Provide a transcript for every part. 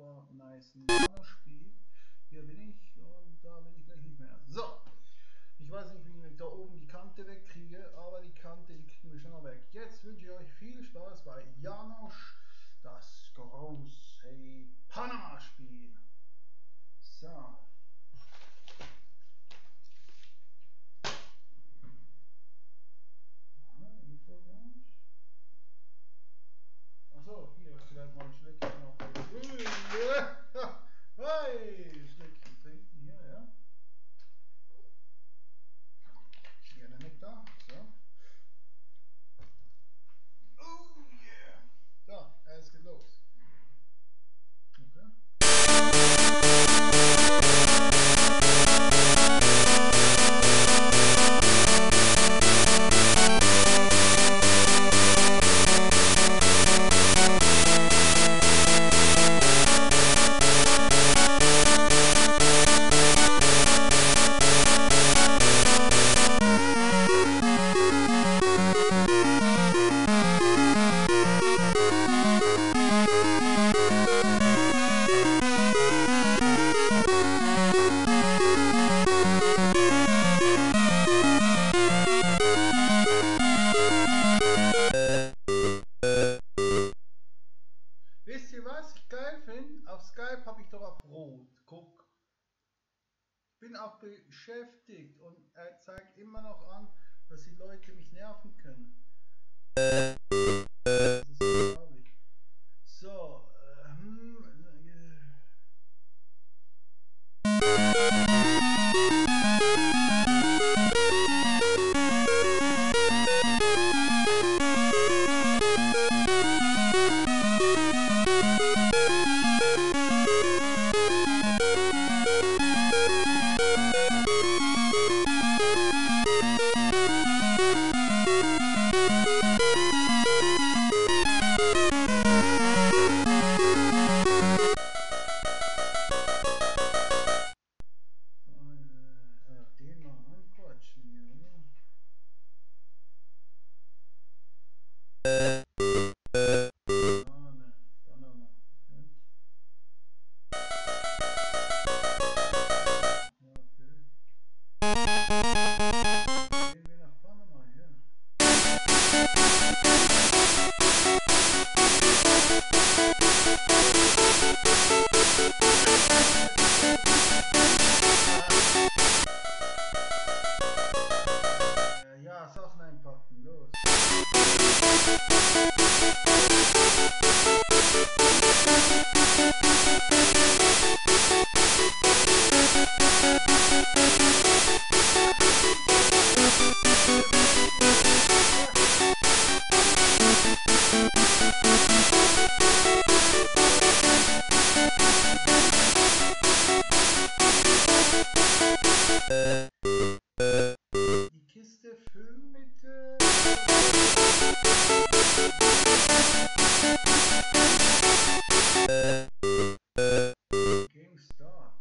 super nice Nano-Spiel. Hier bin ich und da bin ich gleich nicht mehr. So, ich weiß nicht, wie ich da oben die Kante wegkriege, aber die Kante, die kriegen wir schon noch weg. Jetzt wünsche ich euch viel Spaß bei Janosch, das große Panama-Spiel. So. Achso, hier vielleicht mal ein Schlückchen noch. Hey, Schlückchen trinken hier, ja. Hier der Nektar. So. Oh yeah. So, es geht los. Okay. Wisst ihr, was ich geil finde? Auf Skype habe ich doch auf Rot. Guck. Ich bin auch beschäftigt und er zeigt immer noch an, dass die Leute mich nerven können. Das ist unglaublich. So, den mal anquatschen hier, oder? Ah, ne, dann nochmal. Okay. Gehen wir nach Panama, ja. Ja, Sachen einpacken, los. Die Kiste füllen mit Game Start.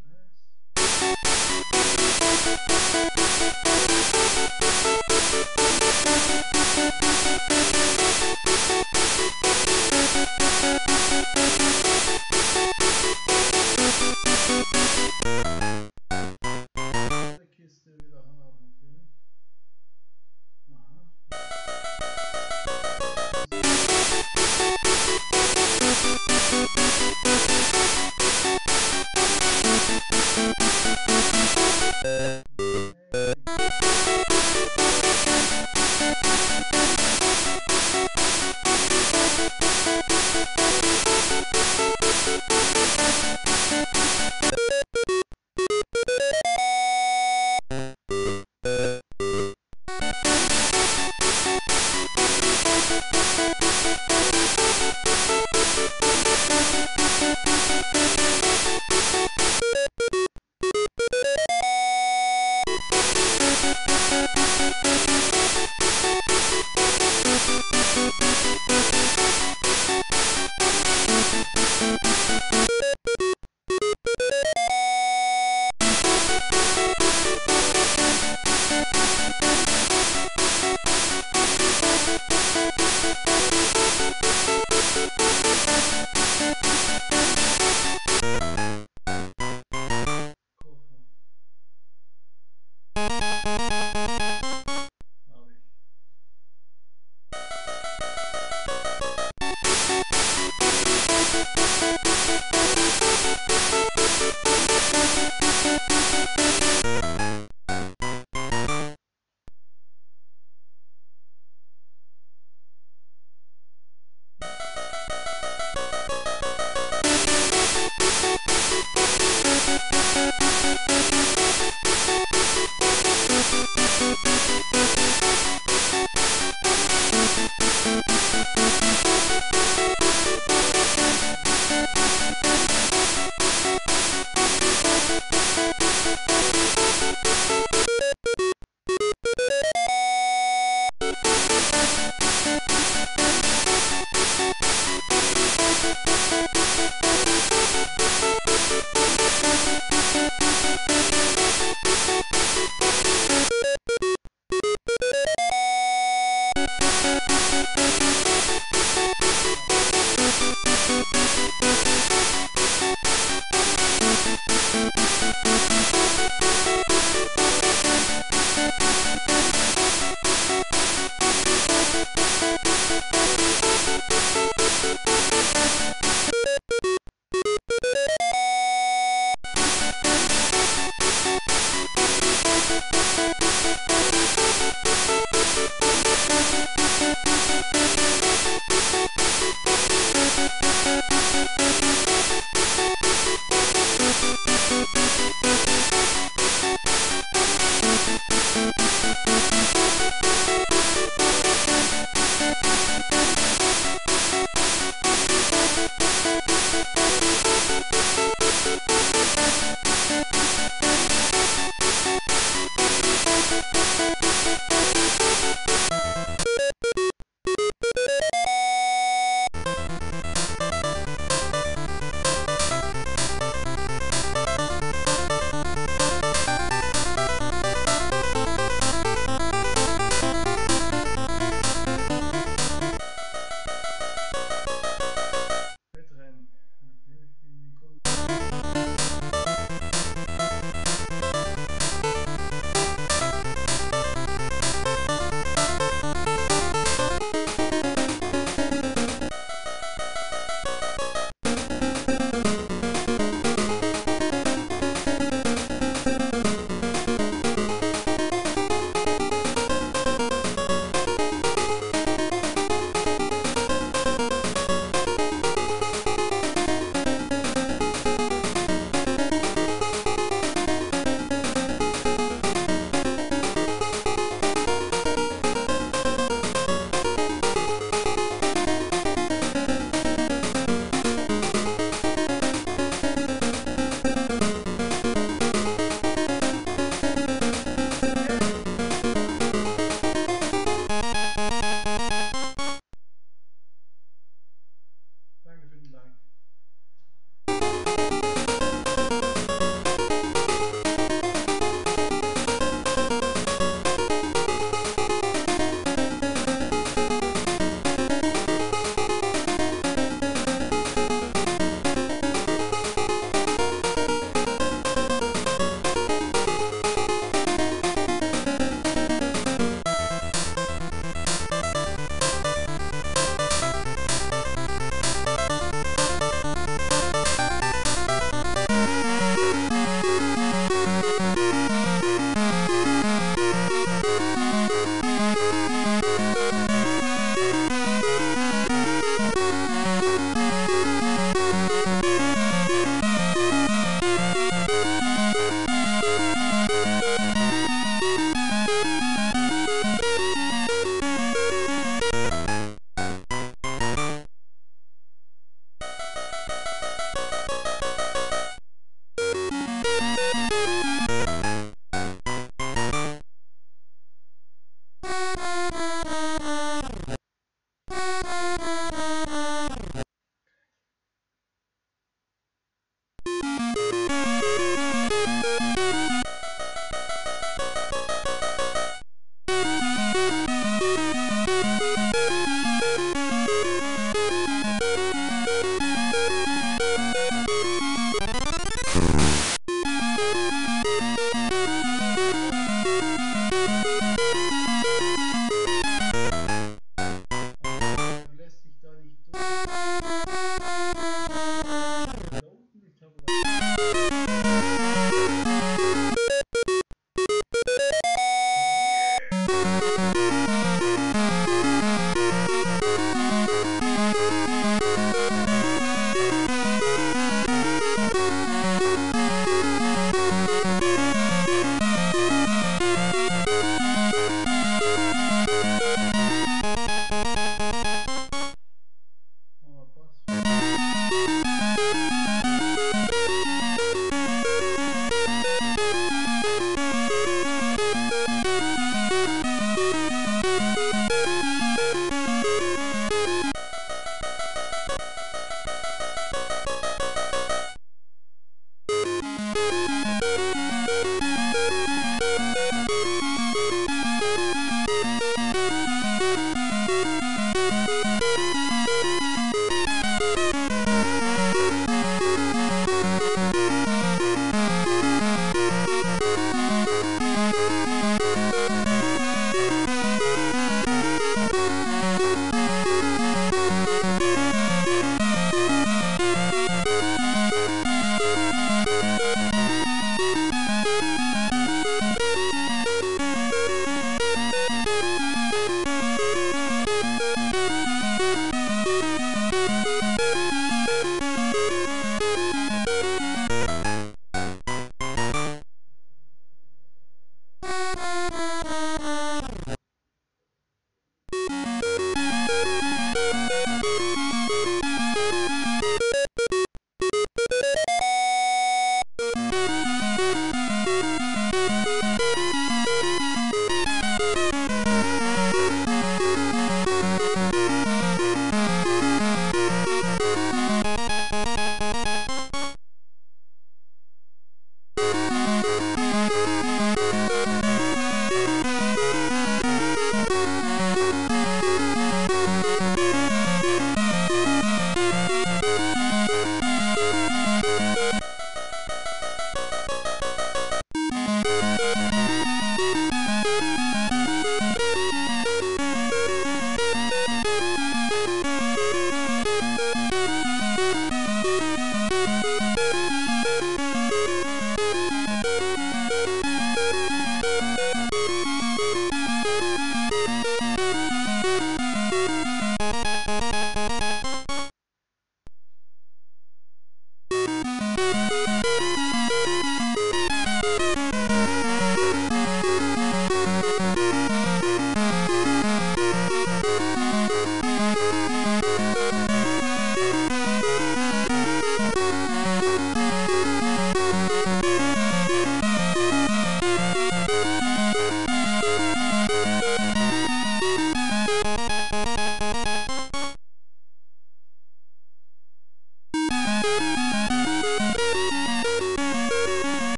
Kiste wieder haben, okay. Aha.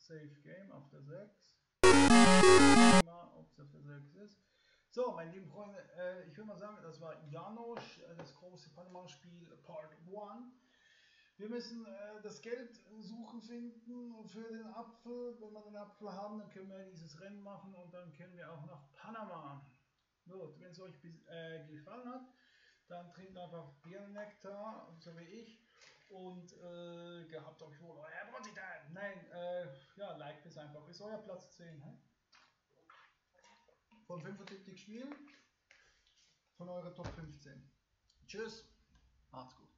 Safe Game auf der 6. Mal, ob es auf der 6 ist. So, meine lieben Freunde, ich würde mal sagen, das war Janosch, das große Panama-Spiel Part 1. Wir müssen das Geld suchen finden für den Apfel. Wenn wir den Apfel haben, dann können wir dieses Rennen machen und dann können wir auch nach Panama. Gut, wenn es euch gefallen hat, dann trinkt einfach Birnennektar, so wie ich. Und gehabt euch wohl, euer Präsident. Nein, ja, liked es einfach. Ist euer Platz 10. Hä? Von 75 Spielen, von eurer Top 15. Tschüss, macht's gut.